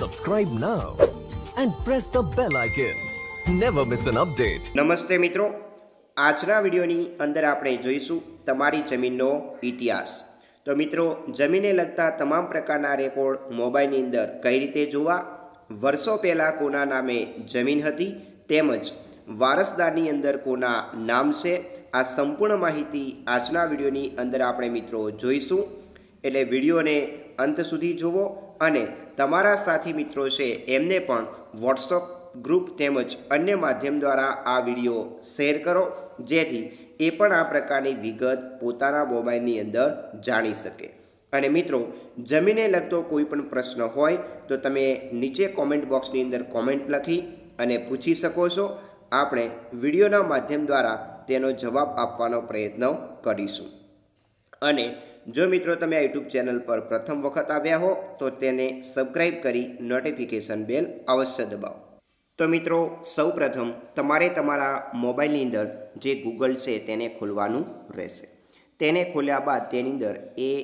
Subscribe now and press the bell icon. Never miss an update. નમસ્તે મિત્રો, આજના વિડીયોની અંદર આપણે જોઈશું તમારી જમીનનો ઇતિહાસ. તો મિત્રો, જમીનને લગતા તમામ પ્રકારના રેકોર્ડ મોબાઈલની અંદર કઈ રીતે જોવા, વર્ષો પહેલાં કોના નામે જમીન હતી તેમજ વારસદારની અંદર કોના નામ છે, આ સંપૂર્ણ માહિતી આજના વિડીયોની અંદર આપણે મિત્રો જોઈશું. એટલે વિડીયોને અંત સુધી જુઓ અને તમારા સાથી મિત્રો છે એમને પણ વોટ્સઅપ ગ્રુપ તેમજ અન્ય માધ્યમ દ્વારા આ વિડીયો શેર કરો, જેથી એ પણ આ પ્રકારની વિગત પોતાના મોબાઈલની અંદર જાણી શકે. અને મિત્રો, જમીનને લગતો કોઈ પણ પ્રશ્ન હોય તો તમે નીચે કોમેન્ટ બોક્સની અંદર કોમેન્ટ લખી અને પૂછી શકો છો. આપણે વિડીયોના માધ્યમ દ્વારા તેનો જવાબ આપવાનો પ્રયત્ન કરીશું. અને જો મિત્રો તમે આ યુટ્યુબ ચેનલ પર પ્રથમ વખત આવ્યા હો તો તેને સબસ્ક્રાઈબ કરી નોટિફિકેશન બેલ અવશ્ય દબાવો. તો મિત્રો, સૌપ્રથમ તમારે તમારા મોબાઈલની અંદર જે ગૂગલ છે તેને ખોલવાનું રહેશે. તેને ખોલ્યા બાદ તેની અંદર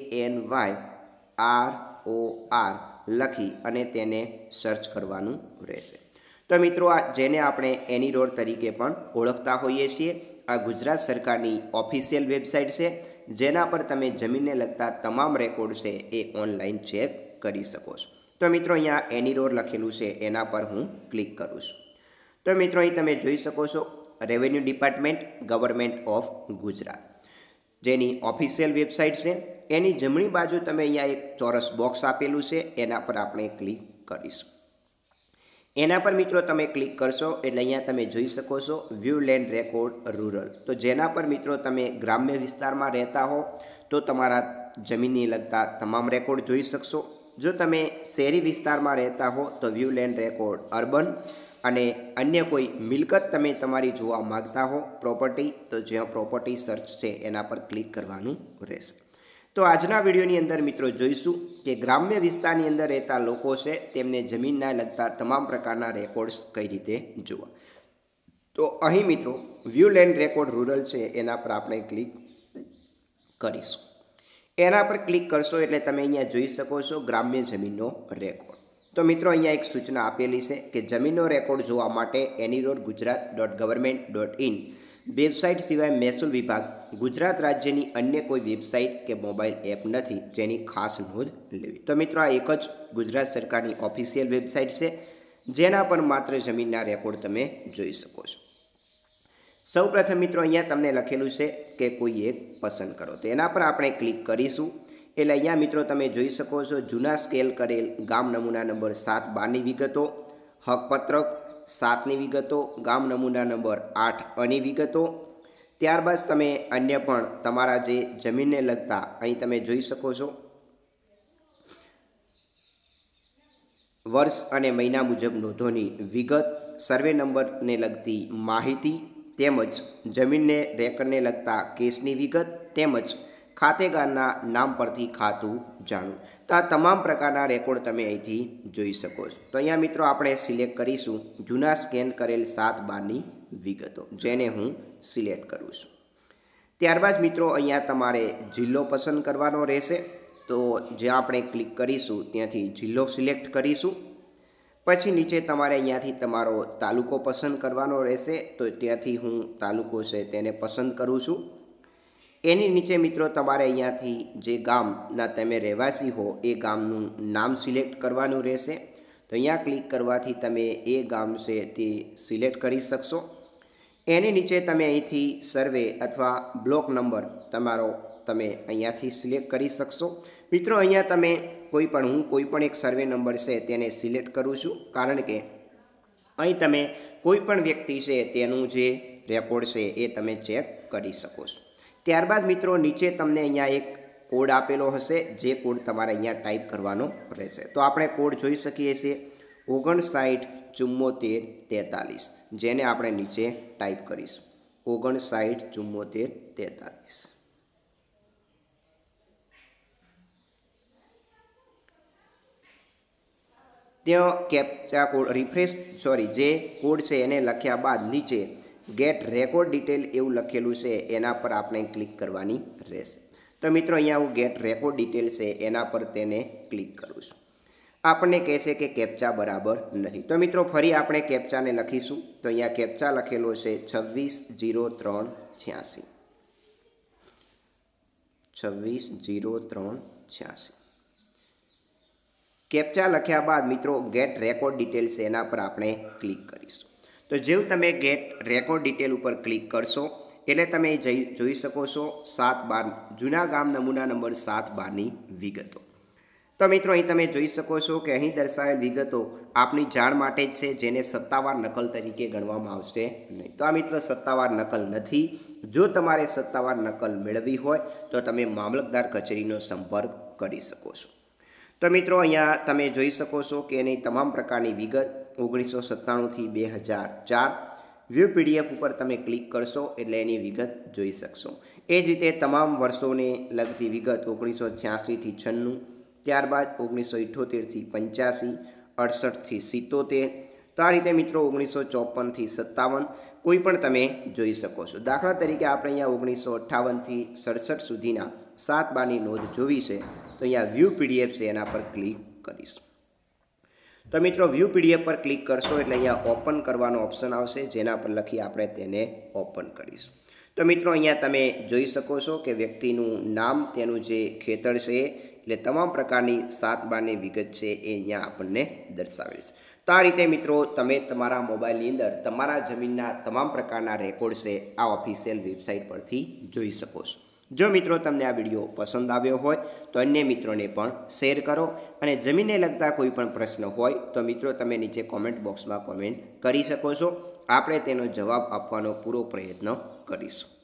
ANYROR લખી અને તેને સર્ચ કરવાનું રહેશે. તો મિત્રો, આ જેને આપણે એનીરોર તરીકે પણ ઓળખતા હોઈએ છીએ, આ ગુજરાત સરકારની ઓફિશિયલ વેબસાઇટ છે, જેના પર તમે જમીનને લગતા તમામ રેકોર્ડ છે એ ઓનલાઈન ચેક કરી શકો છો. તો મિત્રો, અહીંયા એનીરોર લખેલું છે એના પર હું ક્લિક કરું છું. તો મિત્રો, અહીં તમે જોઈ શકો છો revenue department government of Gujarat, જેની ઓફિશિયલ વેબસાઇટ છે. એની જમણી બાજુ તમે અહીંયા એક ચોરસ બોક્સ આપેલું છે, એના પર આપણે ક્લિક કરીશું. એના પર મિત્રો તમે ક્લિક કરશો એટલે અહીંયા તમે જોઈ શકો છો વ્યૂ લેન્ડ રેકોર્ડ રૂરલ. તો જેના પર મિત્રો તમે ગ્રામ્ય વિસ્તારમાં રહેતા હો તો તમારા જમીનને લગતા તમામ રેકોર્ડ જોઈ શકશો. જો તમે શહેરી વિસ્તારમાં રહેતા હો તો વ્યૂ લેન્ડ રેકોર્ડ અર્બન, અને અન્ય કોઈ મિલકત તમે તમારી જોવા માગતા હો પ્રોપર્ટી, તો જ્યાં પ્રોપર્ટી સર્ચ છે એના પર ક્લિક કરવાનું રહેશે. તો આજના વિડીયોની અંદર મિત્રો જોઈશું કે ગ્રામ્ય વિસ્તારની અંદર રહેતા લોકો છે તેમને જમીનના લગતા તમામ પ્રકારના રેકોર્ડ્સ કઈ રીતે જોવા. તો અહીં મિત્રો વ્યૂ લેન્ડ રેકોર્ડ રૂરલ છે એના પર આપણે ક્લિક કરીશું. એના પર ક્લિક કરશો એટલે તમે અહીંયા જોઈ શકો છો ગ્રામ્ય જમીનનો રેકોર્ડ. તો મિત્રો, અહીંયા એક સૂચના આપેલી છે કે જમીનનો રેકોર્ડ જોવા માટે aniror.gujarat.government.in વેબસાઇટ સિવાય મહેસૂલ વિભાગ ગુજરાત રાજ્યની અન્ય કોઈ વેબસાઇટ કે મોબાઈલ એપ નથી, જેની ખાસ નોંધ લેવી. તો મિત્રો, આ એક જ ગુજરાત સરકારની ઓફિશિયલ વેબસાઇટ છે, જેના પર માત્ર જમીનના રેકોર્ડ તમે જોઈ શકો છો. સૌપ્રથમ મિત્રો, અહીંયા તમને લખેલું છે કે કોઈ એક પસંદ કરો, તો એના પર આપણે ક્લિક કરીશું. એટલે અહીંયા મિત્રો તમે જોઈ શકો છો જૂના સ્કેલ કરેલ ગામ નમૂના નંબર 7/12ની વિગતો, હકપત્રક 7ની વિગતો, ગામ નમૂના નંબર 8 વિગતો. ત્યારબાદ તમે અન્ય પણ તમારા જે જમીનને લગતા અહીં તમે જોઈ શકો છો વર્ષ અને મહિના મુજબ નોંધોની વિગત, સર્વે નંબરને લગતી માહિતી, તેમજ જમીનને રેકર્ડને લગતા કેસની વિગત, તેમજ ખાતેદારના નામ પરથી ખાતું જાણવું. તો આ તમામ પ્રકારના રેકોર્ડ તમે અહીંથી જોઈ શકો છો. તો અહીંયા મિત્રો આપણે સિલેક્ટ કરીશું જૂના સ્કેન કરેલ 7/12ની વિગતો, જેને હું સિલેક્ટ કરું છું. ત્યારબાદ મિત્રો અહીંયા તમારે જિલ્લો પસંદ કરવાનો રહેશે. તો જ્યાં આપણે ક્લિક કરીશું ત્યાંથી જિલ્લો સિલેક્ટ કરીશું. પછી નીચે તમારે અહીંયાથી તમારો તાલુકો પસંદ કરવાનો રહેશે. તો ત્યાંથી હું તાલુકો છે તેને પસંદ કરું છું. એની નીચે મિત્રો તમારે અહીંયાથી જે ગામના તમે રહેવાસી હો એ ગામનું નામ સિલેક્ટ કરવાનું રહેશે. તો અહીંયા ક્લિક કરવાથી તમે એ ગામ છે તે સિલેક્ટ કરી શકશો. એની નીચે તમે અહીંથી સર્વે અથવા બ્લોક નંબર તમારો તમે અહીંયાથી સિલેક્ટ કરી શકશો. મિત્રો, અહીંયા તમે હું કોઈ પણ એક સર્વે નંબર છે તેને સિલેક્ટ કરું છું, કારણ કે અહીં તમે કોઈ પણ વ્યક્તિ છે તેનું જે રેકોર્ડ છે એ તમે ચેક કરી શકો છો. ત્યારબાદ મિત્રો નીચે તમને અહીંયા એક કોડ આપેલો હશે, જે કોડ તમારે અહીંયા ટાઈપ કરવાનો રહેશે. તો આપણે કોડ જોઈ શકીએ છીએ 597443, જેને આપણે નીચે ટાઈપ કરીશું 597443. ત્યાં કેપ્ચા કોડ જે કોડ છે એને લખ્યા બાદ નીચે ગેટ રેકોર્ડ ડિટેલ એવું લખેલું છે, એના પર આપણે ક્લિક કરવાની રહેશે. તો મિત્રો, અહીંયા હું ગેટ રેકોર્ડ ડિટેલ છે એના પર તેને ક્લિક કરું છું. આપણને કહેશે કે કેપ્ચા બરાબર નથી. તો મિત્રો ફરી આપણે કેપ્ચાને લખીશું. તો અહીંયા કેપ્ચા લખેલો છે 260386. 260386. કેપ્ચા લખ્યા બાદ મિત્રો ગેટ રેકોર્ડ ડિટેલ્સ એના પર આપણે ક્લિક કરીશું. તો જેવું તમે ગેટ રેકોર્ડ ડિટેલ ઉપર ક્લિક કરશો એટલે તમે જોઈ શકો છો 7/12 જૂના ગામ નમૂના નંબર 7/12ની વિગતો. તો મિત્રો અહીં તમે જોઈ શકો છો કે અહીં દર્શાવેલ વિગતો આપની જાણ માટે જ છે, જેને સત્તાવાર નકલ તરીકે ગણવામાં આવશે નહીં. તો આ મિત્રો સત્તાવાર નકલ નથી. જો તમારે સત્તાવાર નકલ મેળવવી હોય તો તમે મામલતદાર કચેરીનો સંપર્ક કરી શકો છો. તો મિત્રો અહીંયા તમે જોઈ શકો છો કે એની તમામ પ્રકારની વિગત 1997 થી 2004 વ્યૂ પીડીએફ ઉપર તમે ક્લિક કરશો એટલે એની વિગત જોઈ શકશો. એ જ રીતે તમામ વર્ષોને લગતી વિગત 1986 થી 96, ત્યારબાદ 1978 થી 85, 68 થી 77. તો આ રીતે મિત્રો 1954 થી 57 કોઈ પણ તમે જોઈ શકો છો. દાખલા તરીકે આપણે અહીંયા 1958 થી 67 સુધીના 7/12ની નોંધ જોવી છે તો અહીંયા વ્યૂ પીડીએફ છે એના પર ક્લિક કરીશું. તો મિત્રો વ્યૂ પીડીએફ પર ક્લિક કરશો એટલે અહીંયા ઓપન કરવાનો ઓપ્શન આવશે, જેના પર લખી આપણે તેને ઓપન કરીશું. તો મિત્રો અહીંયા તમે જોઈ શકો છો કે વ્યક્તિનું નામ, તેનું જે ખેતર છે એટલે તમામ પ્રકારની 7/12ની વિગત છે એ અહીંયા આપણને દર્શાવેલ છે. તો આ રીતે મિત્રો તમે તમારા મોબાઈલની અંદર તમારા જમીનના તમામ પ્રકારના રેકોર્ડ છે આ ઓફિશિયલ વેબસાઇટ પરથી જોઈ શકો છો. જો મિત્રો તમને આ વિડીયો પસંદ આવ્યો હોય તો અન્ય મિત્રોને પણ શેર કરો, અને જમીનને લગતા કોઈ પણ પ્રશ્ન હોય તો મિત્રો તમે નીચે કોમેન્ટ બોક્સમાં કોમેન્ટ કરી શકો છો. આપણે તેનો જવાબ આપવાનો પૂરો પ્રયત્ન કરીશું.